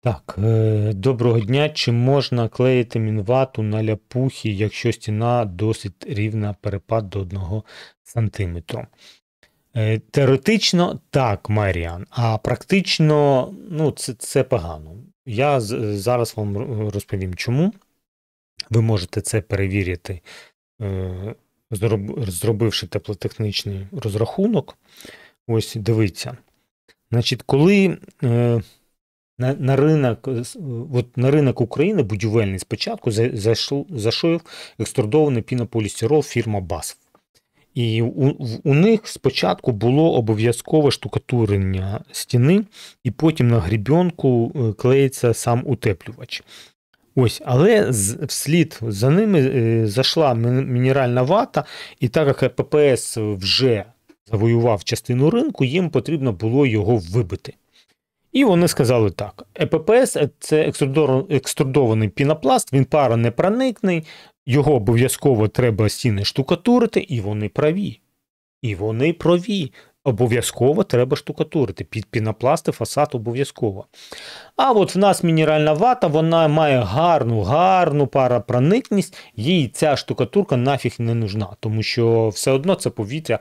Так, доброго дня. Чи можна клеїти мінвату на ляпухи, якщо стіна досить рівна, перепад до 1 сантиметру? Теоретично так, Маріан, а практично це погано. Я зараз вам розповім, чому. Ви можете це перевірити, зробивши теплотехнічний розрахунок. Ось, дивіться. Значить, коли на ринок України будівельний спочатку зайшов екструдований пінополістирол фірма BASF. І у них спочатку було обов'язкове штукатурення стіни, і потім на гребінку клеїться сам утеплювач. Ось, але вслід за ними зайшла мінеральна вата, і так як ППС вже завоював частину ринку, їм потрібно було його вибити. І вони сказали так: ЕППС – це екструдований пінопласт, він паронепроникний, його обов'язково треба стіни штукатурити, і вони праві. Обов'язково треба штукатурити. Під пінопласти фасад обов'язково. А от в нас мінеральна вата, вона має гарну паропроникність, їй ця штукатурка нафіг не нужна, тому що все одно це повітря,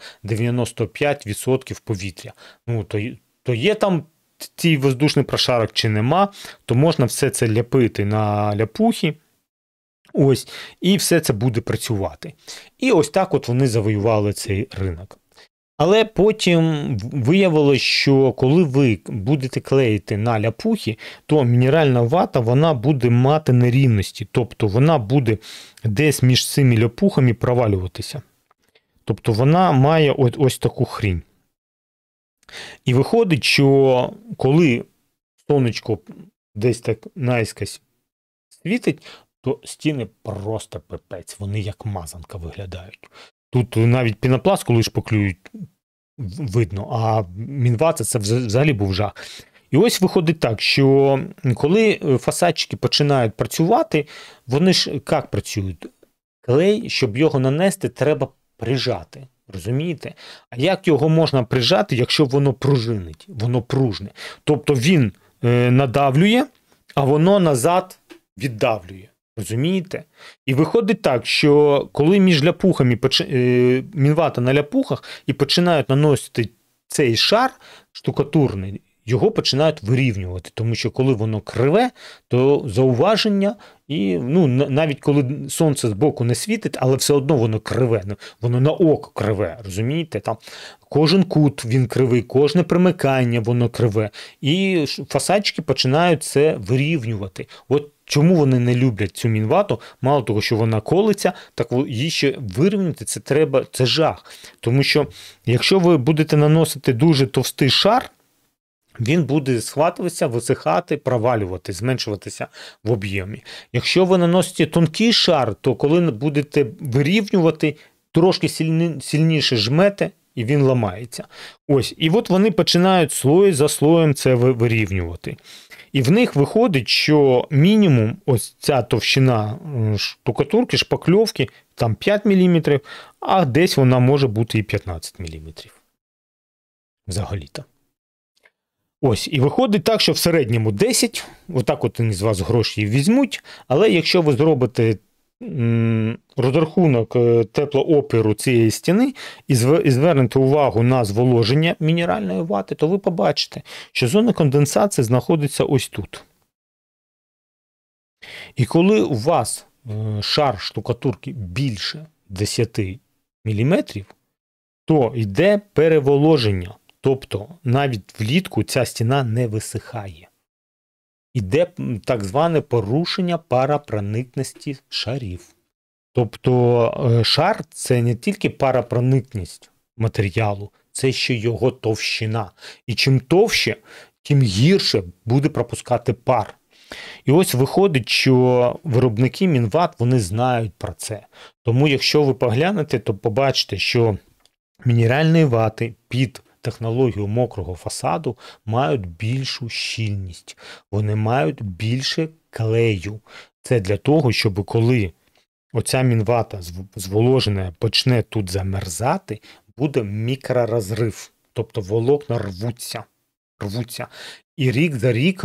95% повітря. То є там цей воздушний прошарок чи нема, то можна все це ляпити на ляпухи, ось, і все це буде працювати. І ось так от вони завоювали цей ринок. Але потім виявилося, що коли ви будете клеїти на ляпухи, то мінеральна вата, вона буде мати нерівності, тобто вона буде десь між цими ляпухами провалюватися. Тобто вона має ось таку хрінь. І виходить, що коли сонечко десь так наскось світить, то стіни просто пипець, вони як мазанка виглядають. Тут навіть пінопласт, коли шпаклюють, видно, а мінвата – це взагалі був жах. І ось виходить так, що коли фасадчики починають працювати, вони ж як працюють? Клей, щоб його нанести, треба прижати. Розумієте? А як його можна прижати, якщо воно пружинить, воно пружне? Тобто він надавлює, а воно назад віддавлює. Розумієте? І виходить так, що коли між ляпухами мінвата на ляпухах і починають наносити цей шар штукатурний, його починають вирівнювати, тому що коли воно криве, то зауваження, і навіть коли сонце збоку не світить, але все одно воно криве, воно на око криве, розумієте? Там кожен кут він кривий, кожне примикання воно криве, і фасадчики починають це вирівнювати. От чому вони не люблять цю мінвату? Мало того, що вона колиться, так її ще вирівняти це жах. Тому що якщо ви будете наносити дуже товстий шар, він буде схватуватися, висихати, провалювати, зменшуватися в об'ємі. Якщо ви наносите тонкий шар, то коли будете вирівнювати, трошки сильніше жмете, і він ламається. Ось, і от вони починають слой за слоєм це вирівнювати. І в них виходить, що мінімум ось ця товщина штукатурки, шпакльовки, там 5 мм, а десь вона може бути і 15 мм. Взагалі-то. Ось, і виходить так, що в середньому 10, отак от вони з вас гроші візьмуть, але якщо ви зробите розрахунок теплоопіру цієї стіни і звернете увагу на зволоження мінеральної вати, то ви побачите, що зона конденсації знаходиться ось тут. І коли у вас шар штукатурки більше 10 мм, то йде переволоження. Тобто навіть влітку ця стіна не висихає. Іде так зване порушення паропроникності шарів. Тобто шар – це не тільки паропроникність матеріалу, це ще його товщина. І чим товще, тим гірше буде пропускати пар. І ось виходить, що виробники мінват, вони знають про це. Тому якщо ви поглянете, то побачите, що мінеральні вати під технологію мокрого фасаду мають більшу щільність. Вони мають більше клею. Це для того, щоб коли оця мінвата зволожена почне тут замерзати, буде мікророзрив. Тобто волокна рвуться. І рік за ріком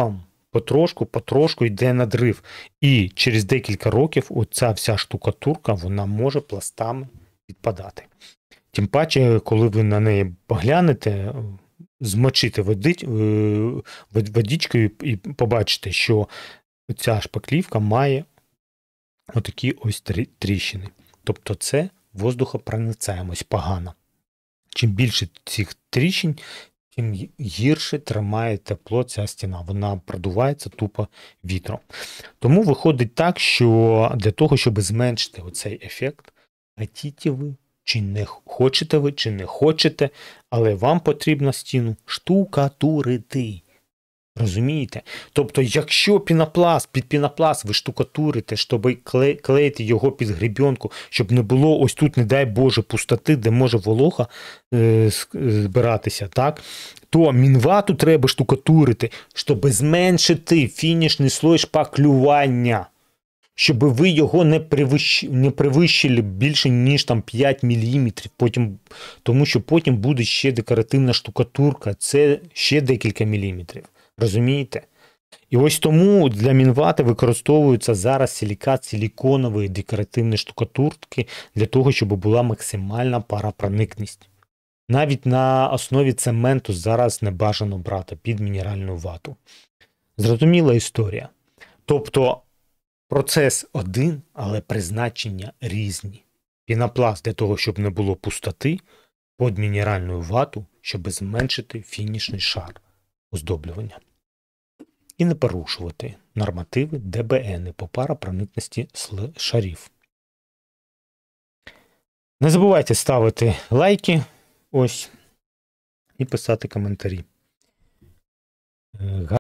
потрошку йде надрив. І через декілька років оця вся штукатурка, вона може пластами відпадати. Тим паче, коли ви на неї поглянете, змочите водичкою і побачите, що ця шпаклівка має отакі ось тріщини. Тобто це воздухопроницаємость погана. Чим більше цих тріщин, тим гірше тримає тепло ця стіна. Вона продувається тупо вітром. Тому виходить так, що для того, щоб зменшити оцей ефект, хотіте ви, чи не хочете ви, чи не хочете, але вам потрібно стіну штукатурити. Розумієте? Тобто, якщо під пінопласт ви штукатурите, щоб клеїти його під гребінку, щоб не було ось тут, не дай Боже, пустоти, де може волога збиратися, так? То мінвату треба штукатурити, щоб зменшити фінішний слой шпаклювання. Щоб ви його не перевищили більше, ніж там 5 мм, тому що потім буде ще декоративна штукатурка, це ще декілька міліметрів. Розумієте? І ось тому для мінвати використовуються зараз силіконової декоративні штукатурки для того, щоб була максимальна паропроникність. Навіть на основі цементу зараз не бажано брати під мінеральну вату. Зрозуміла історія. Тобто процес один, але призначення різні. Пінопласт для того, щоб не було пустоти, під мінеральну вату, щоб зменшити фінішний шар оздоблювання. І не порушувати нормативи ДБН по паропроникності шарів. Не забувайте ставити лайки, ось, і писати коментарі.